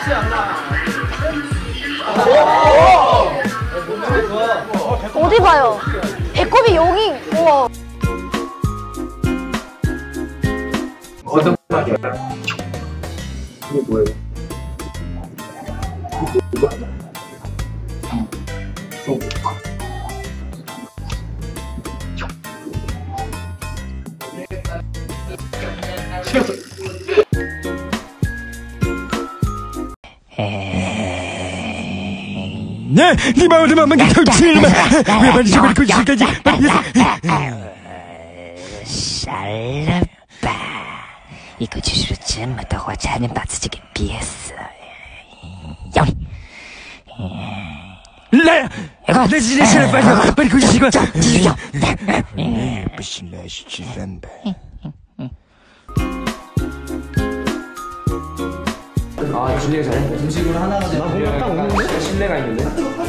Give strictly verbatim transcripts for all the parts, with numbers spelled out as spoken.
어디 봐요? 배꼽이 여기. 우와. 어떤 맛이야? 이게 뭐예요? 이거? 좀. 네, 네 마음으로 마음만 펼치면 왜 빨리 저걸 굳이까지 살라바一个句说这么多话，差点把自己给憋死了。要你， 来，那今天吃了饭后，把你口习惯继续要。不行了，去吃饭吧。 아, 준이가 잘해? 음식을 하나가 되는 딱 오는데? 신뢰가 있는데?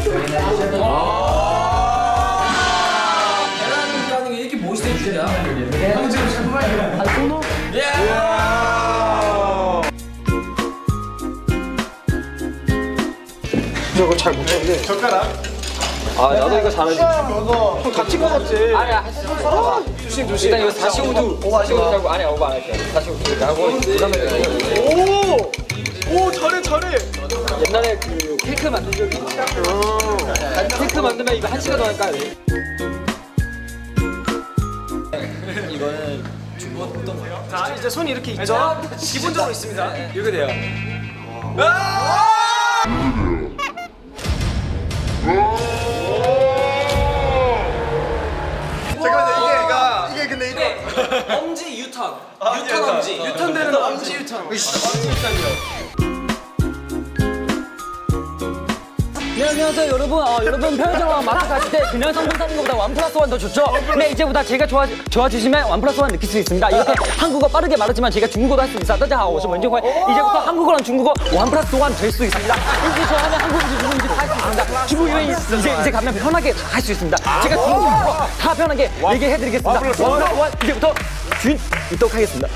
아 계란 까는 게 이렇게 멋있게 주냐? 형 지금 정말 한 손으로? 예! 저거 잘 못하는데 젓가락? 아 나도 이거 잘하지. 형 다친 거 같지? 아니야 아, 조심 조심. 일단 이거 사십오 도 사십오 도 하고 아니야 오버 안 할게. 사십오 도 하고 그다음에 오! 오 잘해 잘해. 옛날에 그 케이크 만든 적이 있어. 케이크 만들면 이거 한 시간 더 할까요? 이거는 중국어던 거예요? 자 이제 손이 이렇게 있죠? 기본적으로 있습니다. 이렇게 돼요. 잠깐만요 이게 이게 이게 근데 이거 엄지 유턴 유턴 엄지 유턴되는 엄지 유턴 엄지 유턴이요. 네, 안녕하세요 여러분. 어, 여러분 편의점 마트 갔을 때 그냥 상품 사는 것보다 원 플러스 원 더 좋죠? 네, 이제부터 제가 좋아, 좋아주시면 원 플러스 원 느낄 수 있습니다. 이렇게 한국어 빠르게 말하지만 제가 중국어도 할 수 있어요. 따자하오,我是文俊辉. 이제부터 한국어랑 중국어 원 플러스 원 될 수 있습니다. 이제 좋아하면 한국인지 중국인지 다 할 수 있습니다. 중국 여행 이제, 이제 가면 편하게 다 할 수 있습니다. 제가 중국어 다 편하게 얘기해드리겠습니다. 원 플러스 원, 원 이제부터 준 있도록 하겠습니다.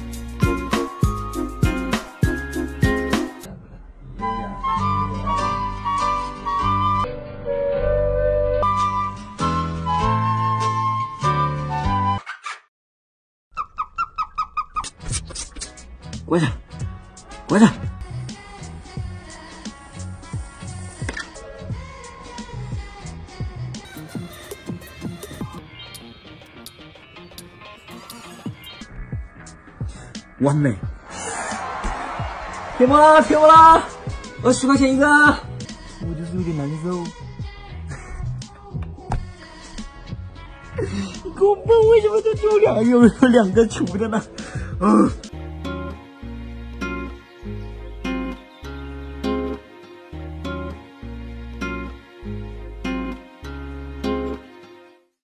꽂아, 꽂아. 완美。铁摸啦，铁摸啦，二十块钱一个。我就是有点难受。你给我问为什么这就两有有两个球的呢？嗯。